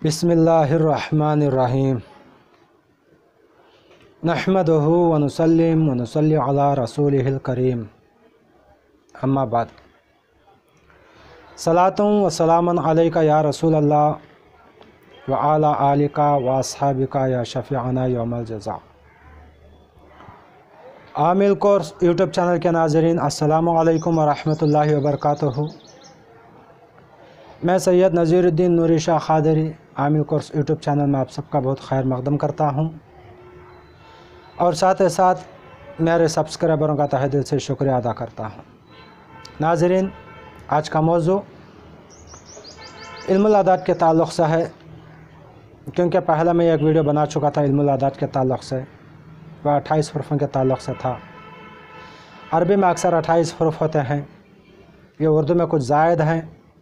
बिस्मिल्लाहिर्रहमानिर्रहीम नहमदुहु व नुसल्ली अला रसूलिहिल करीम अम्मा बाद सलातुं व सलामन अलैका या रसूल अल्लाह व अला आलिका व अस्हाबिका या शफ़ीअना यौमल जज़ा। आमिल कोर्स यूट्यूब चैनल के नाज़रीन अस्सलामु अलैकुम व रहमतुल्लाहि व बरकातुहू। मैं सैयद नज़ीरुद्दीन नूरी शाह ख़ादरी आमिल कोर्स यूट्यूब चैनल में आप सबका बहुत खैर मक़दम करता हूँ और साथ ही साथ मेरे सब्सक्राइबरों का तहे दिल से शुक्रिया अदा करता हूँ। नाज़रीन, आज का मौजू इल्मुल अदाद के ताल्लुक़ से है, क्योंकि पहले मैं एक वीडियो बना चुका था इल्मुल अदाद के ताल्लुक़ से, वह 28 हुरूफ़ों के ताल्लुक़ से था। अरबी में अक्सर 28 हुरूफ़ होते हैं, ये उर्दू में कुछ ज़ायद हैं।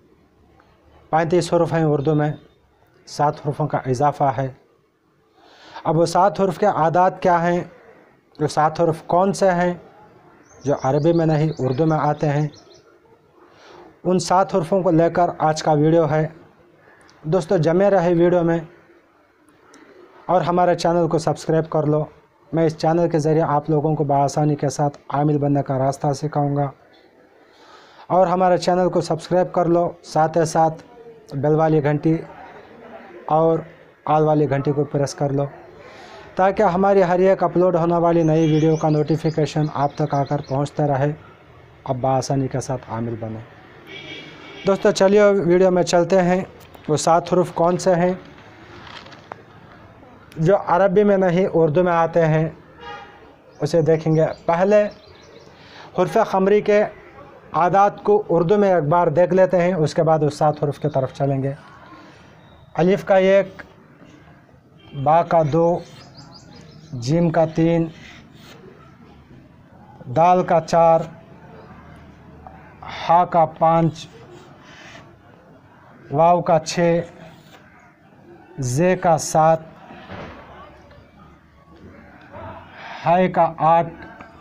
35 हुरूफ़ हैं उर्दू में, 7 हुरूफ़ों का इजाफ़ा है। अब वो 7 हुरूफ़ के आदाद क्या हैं, वो 7 हुरूफ़ कौन से हैं जो अरबी में नहीं उर्दू में आते हैं, उन 7 हुरूफ़ों को लेकर आज का वीडियो है। दोस्तों, जमे रहे वीडियो में और हमारे चैनल को सब्सक्राइब कर लो। मैं इस चैनल के ज़रिए आप लोगों को बआसानी के साथ आमिल बनने का रास्ता सिखाऊंगा और हमारे चैनल को सब्सक्राइब कर लो, साथ ही साथ बेल वाली घंटी और आल वाली घंटी को प्रेस कर लो, ताकि हमारी हर एक अपलोड होने वाली नई वीडियो का नोटिफिकेशन आप तक आकर पहुंचता रहे। अब बआसानी के साथ आमिल बने। दोस्तों, चलिए वीडियो में चलते हैं। वो 7 हुरूफ़ कौन से हैं जो अरबी में नहीं उर्दू में आते हैं, उसे देखेंगे। पहले हुर्फ़ ख़मरी के आदात को उर्दू में एक बार देख लेते हैं, उसके बाद उस 7 हुरूफ़ की तरफ चलेंगे। अलिफ़ का 1, बा का 2, जीम का 3, दाल का 4, हा का 5, वाव का 6, जे का 7, हाय का 8,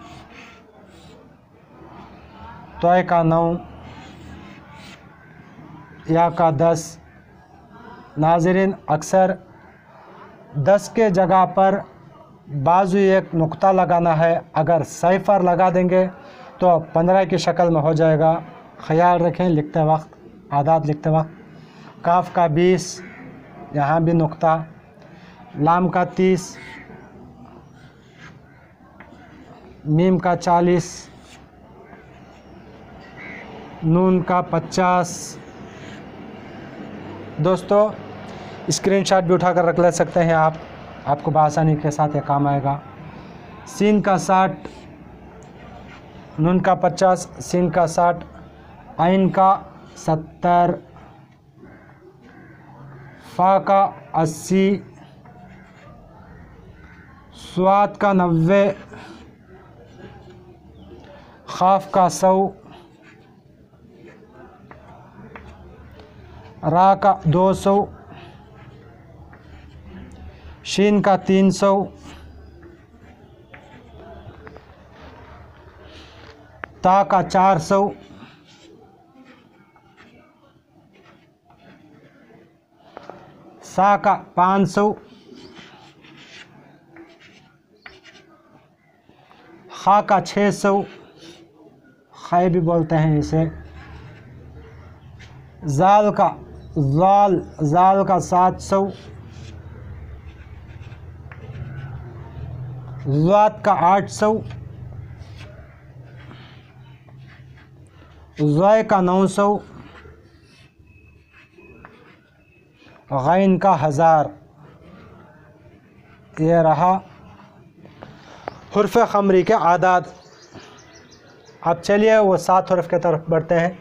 तोय का 9, या का 10। नाज़रीन, अक्सर 10 के जगह पर बाजू एक नुक्ता लगाना है। अगर सैफ़र लगा देंगे तो 15 की शक्ल में हो जाएगा। ख्याल रखें लिखते वक्त, आदात लिखते वक्त। काफ का 20, यहाँ भी नुक्ता। लाम का 30, मीम का 40, नून का 50। दोस्तों, स्क्रीनशॉट भी उठाकर रख ले सकते हैं आप, आपको बआसानी के साथ ये काम आएगा। सीन का 60, नून का 50, सीन का 60, आइन का 70, फा का 80, स्वाद का 90, खाफ का 100, रा का 200, शीन का 300, ता का 400, सा का 500, खा का 600, खै भी बोलते हैं इसे। जाल का 700, ज़ात का 800, ज़य का 900, गैन का 1000। ये रहा हुर्फ़ ख़मरी के आदाद। अब चलिए वो 7 हुरूफ़ की तरफ बढ़ते हैं।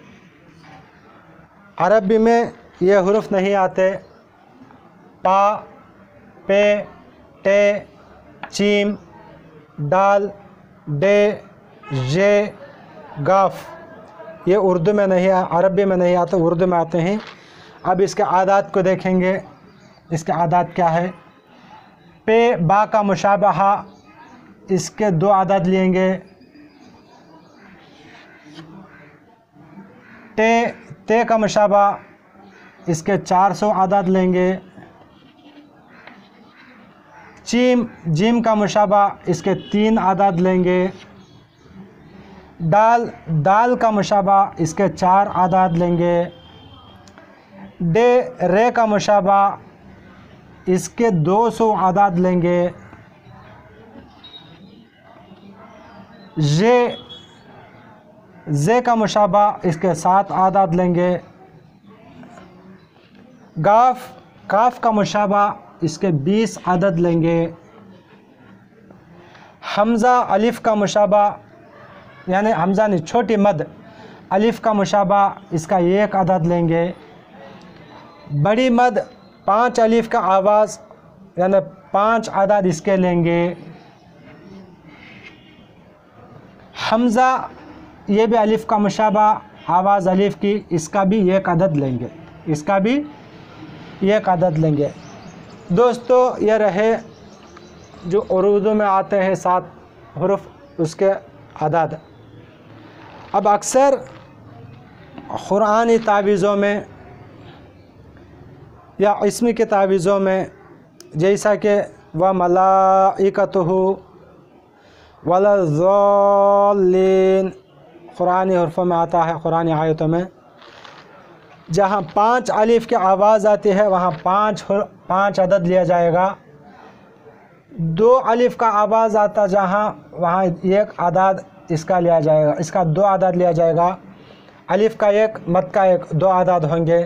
अरबी में ये हुरूफ़ नहीं आते। पा, पे, टे, चीम, दाल, डे, जे, गाफ, ये उर्दू में नहीं, अरबी में नहीं आते, उर्दू में आते हैं। अब इसके आदात को देखेंगे। इसके आदात क्या है? पे, बा का मुशाबहा, इसके 2 आदात लेंगे। ते का मुशाबा इसके 400 आदाद लेंगे। जीम, जीम का मुशाबा इसके 3 आदाद लेंगे। दाल, दाल का मुशाबा इसके 4 आदाद लेंगे। डे, रे का मुशाबा इसके 200 आदाद लेंगे। जे, जे का मुशाबा इसके 7 आदाद लेंगे। गाफ, काफ का मुशाबा इसके 20 आदद लेंगे। हमज़ा, अलिफ का मुशाबा यानी हमज़ा नहीं, छोटी मद, अलिफ का मुशाबा इसका 1 अदद लेंगे। बड़ी मद 5 अलिफ का आवाज़ यानी 5 अदद इसके लेंगे। हमज़ा, ये भी अलिफ का मुशाबा, आवाज़ अलिफ की, इसका भी 1 अदद लेंगे, इसका भी 1 अदद लेंगे। दोस्तों ये रहे जो उर्दू में आते हैं 7 हुरूफ, उसके अदद। अब अक्सर कुरानी तावीज़ों में या इस्मी के तावीज़ों में जैसा कि व मलाइकतुहु वलज़्ज़ाल्लीन कुरानी हुरूफ़ों में आता है, कुरानी आयतों में जहाँ 5 अलिफ की आवाज़ आती है वहाँ 5 अदद लिया जाएगा। 2 अलिफ का आवाज़ आता जहाँ वहाँ 1 अदद इसका लिया जाएगा, इसका 2 अदद लिया जाएगा। अलिफ का 1, मद का 1, 2 अदद होंगे।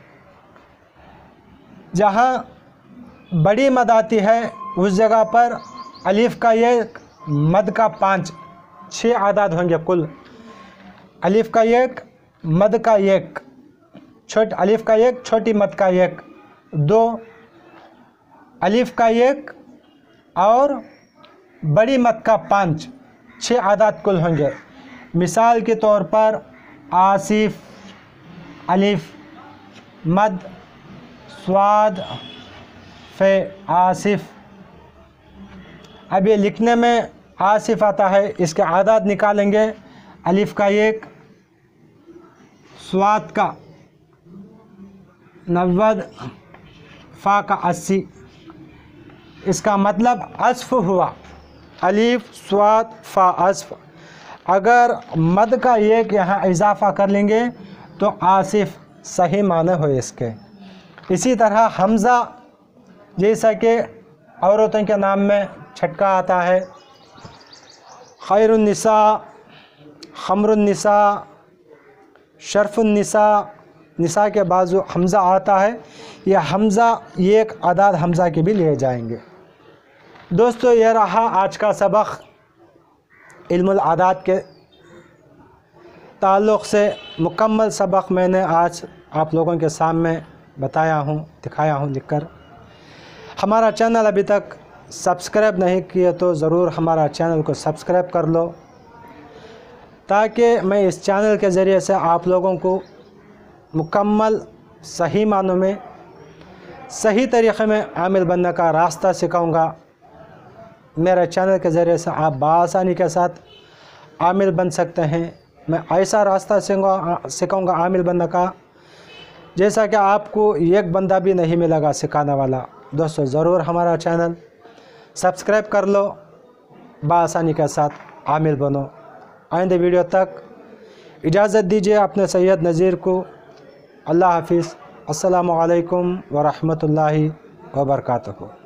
जहाँ बड़ी मद आती है उस जगह पर अलिफ का 1, मद का 5, 6 अदद होंगे कुल। अलिफ का 1, मद का 1, अलिफ का 1, छोटी मद का 1, 2 अलिफ का 1 और बड़ी मद का 5, 6 अदद कुल होंगे। मिसाल के तौर पर आसिफ, अलिफ, मद, स्वाद, फे, आसिफ। अब ये लिखने में आसिफ आता है, इसके आदाद निकालेंगे। अलिफ का 1, स्वाद का 90, फ़ा का 80। इसका मतलब अस्फ हुआ, अलिफ, स्वाद, फ़ा, अस्फ। अगर मद का 1 यहाँ इजाफ़ा कर लेंगे तो आसिफ सही माने हुए इसके। इसी तरह हमज़ा, जैसा कि औरतों के नाम में छटका आता है, खैरुन्निसा, खमरुन्निसा, शरफुन्निसा, निसा के बाजू हमज़ा आता है, यह हमज़ा 1 अदद हमज़ा के भी लिए जाएंगे। दोस्तों यह रहा आज का सबक इल्मुल आदात के ताल्लुक़ से। मुकम्मल सबक मैंने आज आप लोगों के सामने बताया हूँ, दिखाया हूँ लिखकर। हमारा चैनल अभी तक सब्सक्राइब नहीं किए तो ज़रूर हमारा चैनल को सब्सक्राइब कर लो, ताकि मैं इस चैनल के ज़रिए से आप लोगों को मुकम्मल सही मानों में, सही तरीक़े में आमिल बनने का रास्ता सिखाऊंगा। मेरे चैनल के ज़रिए से आप बआसानी के साथ आमिल बन सकते हैं। मैं ऐसा रास्ता सिखाऊंगा आमिल बनने का जैसा कि आपको एक बंदा भी नहीं मिलेगा सिखाने वाला। दोस्तों ज़रूर हमारा चैनल सब्सक्राइब कर लो, बआसानी के साथ आमिल बनो। आइंदे वीडियो तक इजाज़त दीजिए अपने सैयद नज़ीर को। अल्लाह हाफिज़। अस्सलामु अलैकुम व रहमतुल्लाहि व बरकातुहू।